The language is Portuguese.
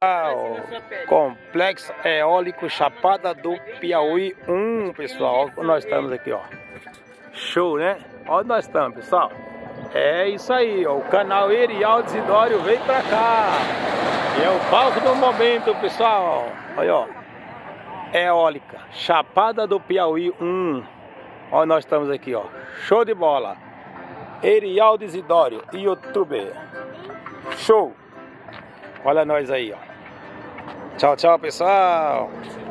Complexo Eólico Chapada do Piauí 1, pessoal. Olha, nós estamos aqui, ó. Show, né? Onde nós estamos, pessoal? É isso aí, ó. O canal Erialdo Isidório vem pra cá. E é o palco do momento, pessoal. Olha, ó. Eólica Chapada do Piauí 1. Olha, nós estamos aqui, ó. Show de bola. Erialdo Isidório, youtuber. Show. Olha nós aí, ó. Tchau, tchau, pessoal.